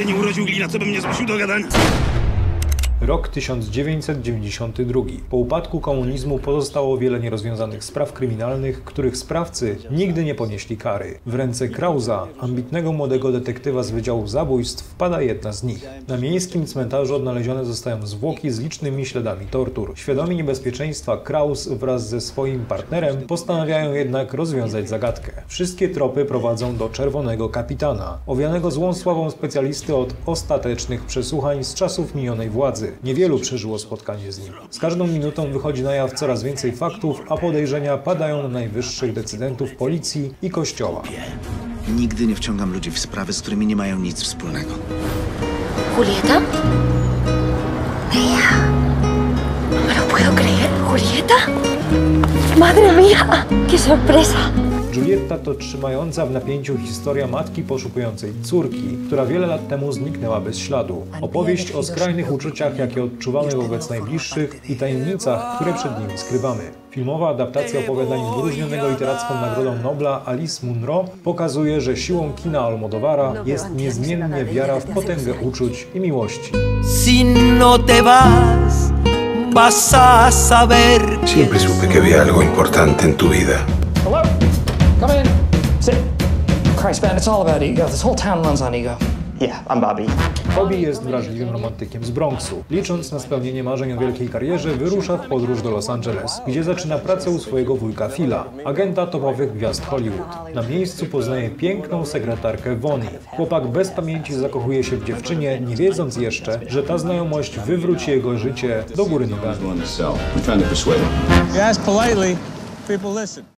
się nie urodził glina, co by mnie zmusił do gadania? Rok 1992. Po upadku komunizmu pozostało wiele nierozwiązanych spraw kryminalnych, których sprawcy nigdy nie ponieśli kary. W ręce Krausa, ambitnego młodego detektywa z Wydziału Zabójstw, wpada jedna z nich. Na miejskim cmentarzu odnalezione zostają zwłoki z licznymi śladami tortur. Świadomi niebezpieczeństwa, Kraus wraz ze swoim partnerem postanawiają jednak rozwiązać zagadkę. Wszystkie tropy prowadzą do Czerwonego Kapitana, owianego złą sławą specjalisty od ostatecznych przesłuchań z czasów minionej władzy. Niewielu przeżyło spotkanie z nim. Z każdą minutą wychodzi na jaw coraz więcej faktów, a podejrzenia padają na najwyższych decydentów policji i kościoła. Nigdy nie wciągam ludzi w sprawy, z którymi nie mają nic wspólnego. ¿Julieta? Ella. No me lo puedo creer. ¿Julieta? Madre mía, qué sorpresa. Julieta to trzymająca w napięciu historia matki poszukującej córki, która wiele lat temu zniknęła bez śladu. Opowieść o skrajnych uczuciach, jakie odczuwamy wobec najbliższych i tajemnicach, które przed nimi skrywamy. Filmowa adaptacja opowiadania wyróżnionego literacką Nagrodą Nobla Alice Munro pokazuje, że siłą kina Almodóvara jest niezmiennie wiara w potęgę uczuć i miłości. Si no te vas, vas a saber. Siempre supe que había algo importante en tu vida. Hello? Come in. Sit. Christ, man, it's all about ego. This whole town runs on ego. Yeah, I'm Bobby. Bobby jest wrażliwym romantykiem z Bronxu. Licząc na spełnienie marzeń o wielkiej karierze, wyrusza w podróż do Los Angeles, gdzie zaczyna pracę u swojego wujka Phila, agenta topowych gwiazd Hollywood. Na miejscu poznaje piękną sekretarkę Vonnie. Chłopak bez pamięci zakochuje się w dziewczynie, nie wiedząc jeszcze, że ta znajomość wywróci jego życie do góry nogami. You ask politely, people listen.